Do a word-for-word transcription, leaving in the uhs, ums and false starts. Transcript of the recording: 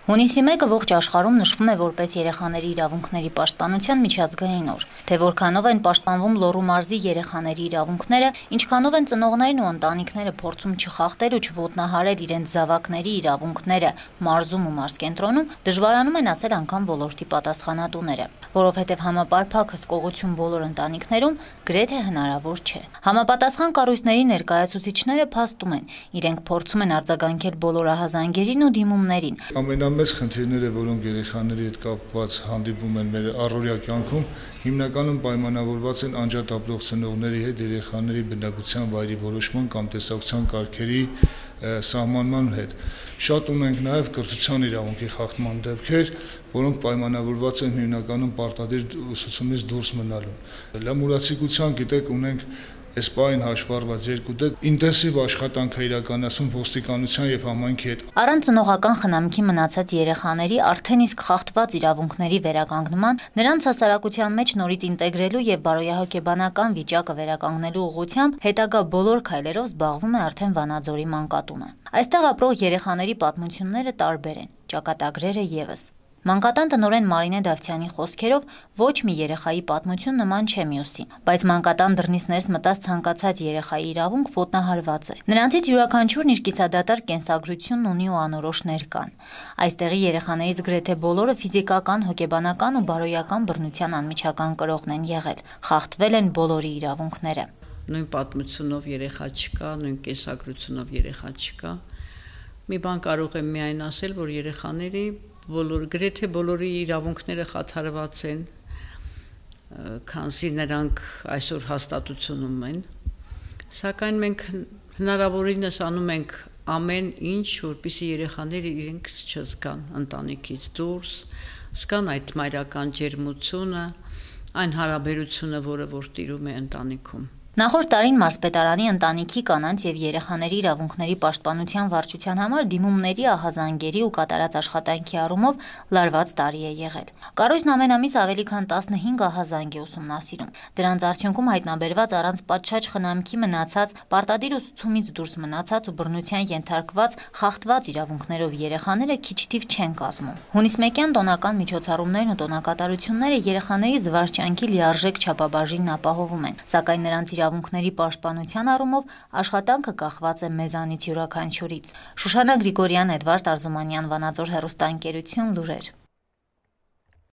Հունիսի մեկը ողջ աշխարհում նշվում է որպես երեխաների իրավունքների պաշտպանության միջազգային օր, թե որքանով են պաշտպանվում Լոռու մարզի երեխաների իրավունքները, ինչքանով են ծնողներն ու ընտանիքները փորձում չխախտել ու չոտնահարել իրենց զավակների իրավունքները մարզում ու մարզկենտրոնում, դժվարանում են ասել անգամ ոլորտի պատասխանատուները, որովհետև համապարփակ հսկողություն բոլոր ընտանիքներում գրեթե հնարավոր չէ։ Համապատասխան կառույցների ներկայացուցիչները փաստում են, իրենք փորձում են արձագանքել բոլոր ահազանգերին ու դիմումներին։ Ամենամեծ խնդիրները, որոնք երեխաների հետ կապված հանդիպում են մեր առօրյա կյանքում, հիմնականում պայմանավորված են անջատ ապրող ծնողների հետ երեխաների բնակության վայրի որոշման կամ տեսակցության կարգերի սահմանման հետ։ Շատ ունենք նաև կրթության իրավունքի խախտման դեպքեր, որոնք պայմանավորված են հիմնականում պարտադիր ուսուցումից դուրս մնալու։ Լամուրացիկության, գիտեք, ունենք այս պահին հաշվառված երկու դեպք ինտենսիվ աշխատանք է իրականացում ոստիկանության եւ համայնքի հետ։ Առանց ծնողական խնամքի մնացած երեխաների արդեն իսկ խախտված իրավունքների վերականգնման, նրանց հասարակության մեջ նորից ինտեգրելու եւ բարոյահոգեբանական վիճակը վերականգնելու ուղղությամբ հետագա բոլոր քայլերով զբաղվում է արդեն Վանաձորի մանկատունը։ Այստեղ ապրող երեխաների պատմությունները տարբեր են, ճակատագրերը եւս։ Մանկատան տնօրեն Մարինե Դավթյանի խոսքերով ոչ մի երեխայի պատմություն նման չէ մյուսին, բայց մանկատան դռնից ներս մտած ցանկացած երեխայի իրավունք ոտնահարված է։ Նրանցից յուրաքանչյուրն իր կիսադատարկ կենսագրությունն ունի ու անորոշներ կան։ Այստեղի երեխաներից գրեթե բոլորը ֆիզիկական, հոգեբանական ու բարոյական բռնության անմիջական կրողն են եղել, խախտվել են բոլորի իրավունքները։ Նույն պատմությունով երեխա չկա, նույն կենսագրությունով երեխա չկա։ Մի բան կարող եմ միայն ասել, որ երեխաների բոլոր գրեթե բոլորի իրավունքները խաթարված են, քանզի նրանք այսօր հաստատությունում են, սակայն մենք հնարավորինս անում ենք ամեն ինչ, որպեսզի երեխաները իրենք չզգան ընտանիքից դուրս, զգան այդ մայրական ջերմությունը, այն հարաբերությունը, որը որ տիրում է ընտանիքում։ Նախորդ տարին մարզպետարանի ընտանիքի կանանց եւ երեխաների իրավունքների պաշտպանության վարչության համար դիմումների, ահազանգերի ու կատարած աշխատանքի առումով լարված տարի է եղել։ Կառույցն ամեն ամիս ավելի քան տասնհինգ ահազանգ է ուսումնասիրում։ Դրանց արդյունքում հայտնաբերված առանց պատշաճ խնամքի մնացած, պարտադիր ուսուցումից դուրս մնացած ու բռնության ենթարկված, խախտված իրավունքներով երեխաները քիչ թիվ չեն կազմում։ Հունիսմեկյան տոնական միջոցառումներն ու տոնակատարությունները երեխաների զվարճանքի լիարժեք չափաբաժինն ապահովում են, սակայն նրանց իրավունքների պաշտպանության առումով աշխատանքը կախված է մեզանից յուրաքանչյուրից։ Շուշանա Գրիգորյան, Էդվարդ Արզումանյան, Վանաձոր հեռուստաընկերություն, լուրեր։